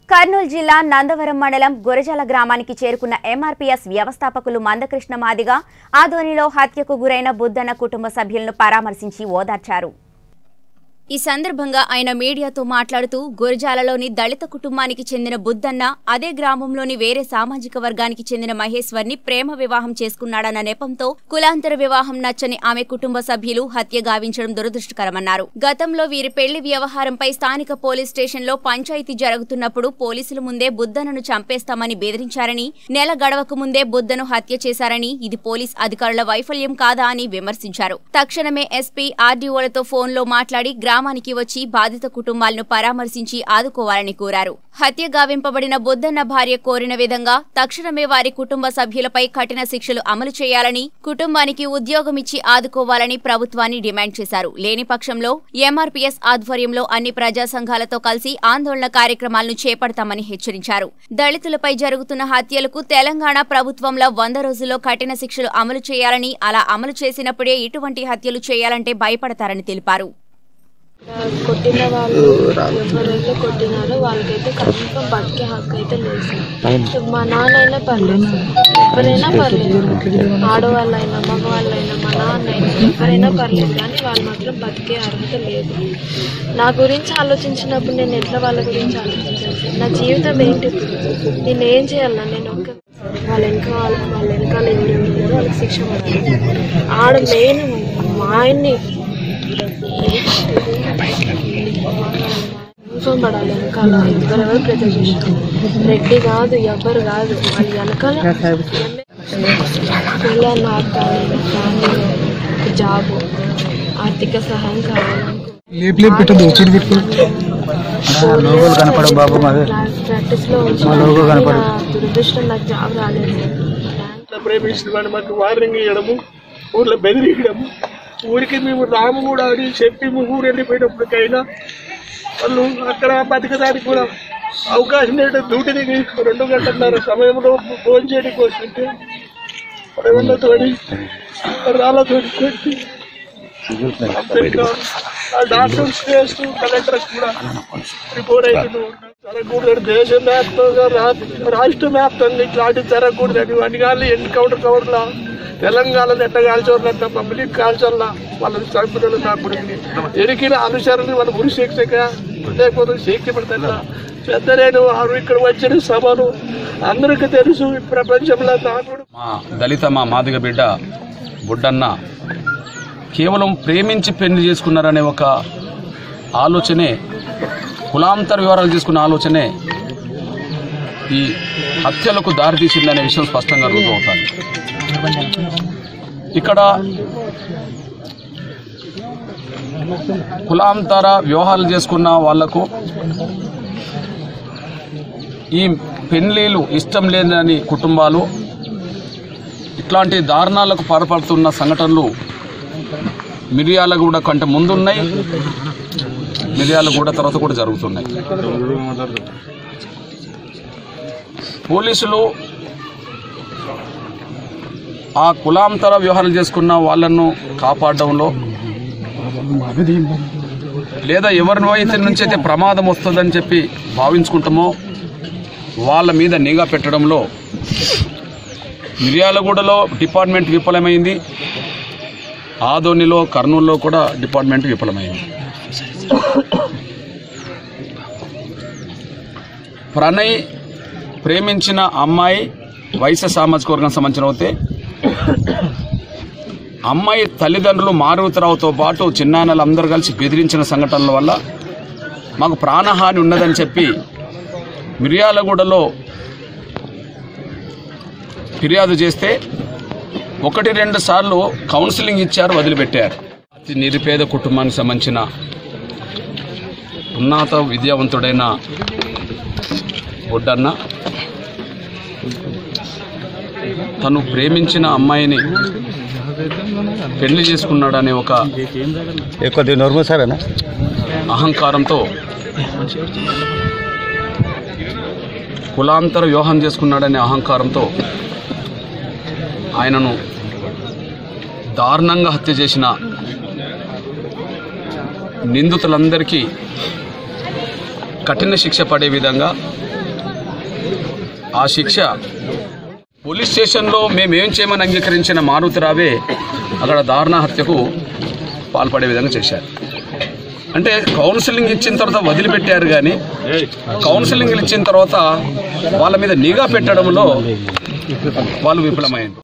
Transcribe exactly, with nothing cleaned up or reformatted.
కర్నూలు జిల్లా నందవరం మండలం గొరజాల గ్రామానికి చేరుకున్న ఎంఆర్పీఎస్ వ్యవస్థాపకులు మందకృష్ణ మాదిగ ఆదోనిలో హత్యకు గురైన బుద్ధన్న కుటుంబ సభ్యులను పరామర్శించి ఓదార్చారు. ఈ సందర్భంగా ఆయన మీడియాతో మాట్లాడుతూ గురజాలలోని దళిత కుటుంబానికి చెందిన బుద్ధన్న అదే గ్రామంలోని వేరే సామాజిక వర్గానికి చెందిన మహేశ్వర్ని ప్రేమ వివాహం చేసుకున్నాడన్న నెపంతో కులాంతర వివాహం నచ్చని ఆమె కుటుంబ సభ్యులు హత్య గావించడం దురదృష్టకరమన్నారు. గతంలో వీరి పెళ్లి వ్యవహారంపై స్థానిక పోలీస్ స్టేషన్లో పంచాయతీ జరుగుతున్నప్పుడు పోలీసుల ముందే బుద్ధన్నను చంపేస్తామని బెదిరించారని, నెల గడవకు ముందే బుద్ధను హత్య చేశారని, ఇది పోలీస్ అధికారుల వైఫల్యం కాదా అని విమర్శించారు. తక్షణమే ఎస్పీ ఆర్డీఓలతో ఫోన్లో మాట్లాడి గ్రామానికి వచ్చి బాధిత కుటుంబాలను పరామర్శించి ఆదుకోవాలని కోరారు. హత్య గావింపబడిన బుద్ధన్న భార్య కోరిన విధంగా తక్షణమే వారి కుటుంబ సభ్యులపై కఠిన శిక్షలు అమలు చేయాలని, కుటుంబానికి ఉద్యోగమిచ్చి ఆదుకోవాలని ప్రభుత్వాన్ని డిమాండ్ చేశారు. లేని పక్షంలో ఎంఆర్పీఎస్ ఆధ్వర్యంలో అన్ని ప్రజా సంఘాలతో కలిసి ఆందోళన కార్యక్రమాలను చేపడతామని హెచ్చరించారు. దళితులపై జరుగుతున్న హత్యలకు తెలంగాణ ప్రభుత్వంలో వంద రోజుల్లో కఠిన శిక్షలు అమలు చేయాలని, అలా అమలు చేసినప్పుడే ఇటువంటి హత్యలు చేయాలంటే భయపడతారని తెలిపారు. కొట్టిన వాళ్ళు ఎవరైతే కొట్టినారో వాళ్ళకైతే కనీసం బతికే హక్కు అయితే లేదు. మా నాన్న అయినా పర్లేదు, ఎవరైనా పర్లేదు, ఆడవాళ్ళైనా మగవాళ్ళైనా మా నాన్న అయినా ఎవరైనా పర్లేదు, కానీ వాళ్ళు మాత్రం బతికే అర్హత లేదు. నా గురించి ఆలోచించినప్పుడు నేను ఎట్లా వాళ్ళ గురించి ఆలోచించాలి? నా జీవితం ఏంటి? నేను ఏం చేయాలన్నా? నేను ఒక వాళ్ళ వెనకాల వాళ్ళ వెనకాల ఎవరు వాళ్ళకి శిక్ష పడాలి. ఆడ మెయిన్ మా ఆయన్ని పడాలి వెనకాల ఎవరెవరు ప్రజలు చేశారు. రెడ్డి కాదు, ఎవ్వరు కాదు, వాళ్ళు వెనకాల పిల్లలు నాకు కానీ ఫ్యామిలీలో ఒక జాబు, ఆర్థిక సహాయం కావాలనుకో ప్రాక్టీస్ లో దురదృష్టం నాకు జాబ్ రాలేదు. ప్రేమిస్తున్నాడు మాకు వార్నింగ్ ఇవ్వడము, ఊర్లో బెదిరియడము, ఊరికి మేము రాము కూడా అని చెప్పి ఊరు వెళ్ళిపోయినప్పటికైనా వాళ్ళు అక్కడ బతకడానికి కూడా అవకాశం లేదు. డ్యూటీ దిగి రెండు గంటన్నర సమయంలో ఫోన్ చేయడానికి వస్తుంటే పడవలతో రాళ్ళతో కొట్టి డాక్టర్స్ టెస్ట్ కలెక్టర్స్ కూడా రిపోర్ట్ అవుతూ జరగకూడదు. దేశ వ్యాప్తంగా రాష్ట్ర వ్యాప్తంగా ఇట్లాంటి జరగకూడదు. అన్ని కానీ ఎన్కౌంటర్ కవర్లా తెలంగాణలో ఎట్ట కాల్చోళ్ళంట పబ్లిక్ కాల్చోళ్ళ వాళ్ళని చంపుదలు నాకు ఎరికిన అనుసరణ వాళ్ళ గురి శిక్షక లేకపోతే శిక్ష పడతా పెద్దలేను వారు ఇక్కడ వచ్చిన సభను అందరికీ తెలుసు. ఈ ప్రపంచంలో నాకు మా దళిత మా మాదిగ బిడ్డ బుడ్డన్న కేవలం ప్రేమించి పెళ్లి చేసుకున్నారనే ఒక ఆలోచనే, కులాంతర వివరాలు చేసుకున్న ఆలోచనే ఈ హత్యలకు దారితీసిందనే విషయం స్పష్టంగా రుజువు అవుతుంది. ఇక్కడ కులాంతర వ్యవహారాలు చేసుకున్న వాళ్లకు ఈ పెళ్లిలు ఇష్టం లేదని కుటుంబాలు ఇట్లాంటి దారుణాలకు పాల్పడుతున్న సంఘటనలు మిర్యాలగూడ కంటే ముందున్నాయి, మిర్యాలగూడ తర్వాత కూడా జరుగుతున్నాయి. పోలీసులు ఆ కులాంతర వ్యవహారాలు చేసుకున్న వాళ్ళను కాపాడడంలో లేదా ఎవరి అయితే నుంచి అయితే ప్రమాదం వస్తుందని చెప్పి భావించుకుంటామో వాళ్ళ మీద నిఘా పెట్టడంలో మిర్యాలగూడలో డిపార్ట్మెంట్ విఫలమైంది, ఆదోనిలో కర్నూలులో కూడా డిపార్ట్మెంట్ విఫలమైంది. ప్రణయ్ ప్రేమించిన అమ్మాయి వైశ్య సామాజిక వర్గం సంబంధించిన అయితే అమ్మాయి తల్లిదండ్రులు మారుతరావుతో పాటు చిన్నాన్నలు అందరూ కలిసి బెదిరించిన సంఘటనల వల్ల మాకు ప్రాణహాని ఉన్నదని చెప్పి మిర్యాలగూడలో ఫిర్యాదు చేస్తే ఒకటి రెండు సార్లు కౌన్సిలింగ్ ఇచ్చారు, వదిలిపెట్టారు. అతి నిరుపేద కుటుంబానికి సంబంధించిన ఉన్నత విద్యావంతుడైన బుడ్డన్న తను ప్రేమించిన అమ్మాయిని పెళ్లి చేసుకున్నాడనే ఒక అహంకారంతో కులాంతర వివాహం చేసుకున్నాడనే అహంకారంతో ఆయనను దారుణంగా హత్య చేసిన నిందితులందరికీ కఠిన శిక్ష పడే విధంగా ఆ శిక్ష పోలీస్ స్టేషన్లో మేమేం చేయమని అంగీకరించిన మారుతిరావే అక్కడ దారుణ హత్యకు పాల్పడే విధంగా చేశారు. అంటే కౌన్సిలింగ్ ఇచ్చిన తర్వాత వదిలిపెట్టారు, కానీ కౌన్సిలింగ్ ఇచ్చిన తర్వాత వాళ్ళ మీద నిఘా పెట్టడంలో వాళ్ళు విఫలమైంది.